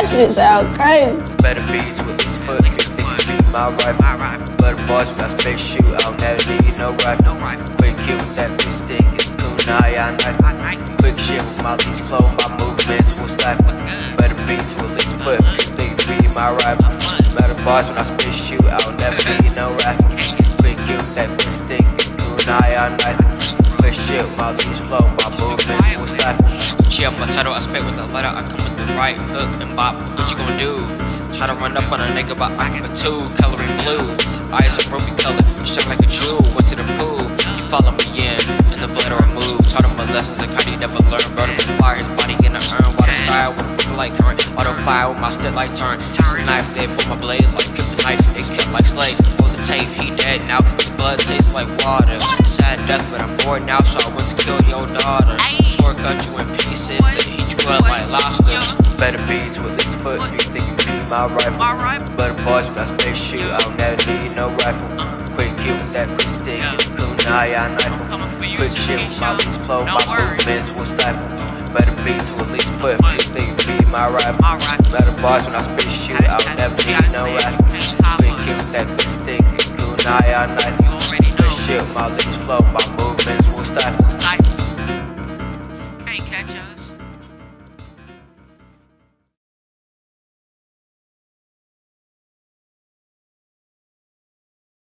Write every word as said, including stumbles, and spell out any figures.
That shit sound crazy. Better beats with this foot, you think you beat my rifle. Better boys when I spit shoot, I'll never need no rifle. Quick hit with that bitch stick, it's kunai, I knife. Quick shit with my leash flow, my movements will stifle. Better beats with this foot, you think you beat my rifle. Better boys when I spit shoot, I'll never need no rifle. Quick hit with that bitch stick, it's kunai, I knife. Quick shit with my leash flow, my movements will stifle. Yeah, my title, I spit with the letter, I come with the right hook and bop. What you gonna do? Try to run up on a nigga, but I give a two, coloring blue. Eyes are ruby colored, shut like a jewel. Went to the pool, you follow me in, and the blood I remove. Taught him my lessons, like how he never learned. Brought him to fire, his body in the urn. Water style with a feel like current. Auto fire with my stick like turn. Just a knife there for my blade, like kryptonite. It cut like slate. For the tape, he dead now. His blood tastes like water. Sad death, but I'm bored now, so I went to kill your daughter. Sword cut you in pieces, and eat you up like lobster. Better beats with this foot, you think you beat my rifle. Better boys when I spit shoot, I'll never need no rifle. Quick hit with that bitch stick, it's kunai, I knife. Quick shit with my leash flow, my movements will stifle. Better beats with this foot, you think you beat my rifle. Better boys when I spit shoot, I'll never need no rifle. Quick hit with that bitch stick, it's kunai, I knife. Quick shit with my leash flow, my movements will stifle.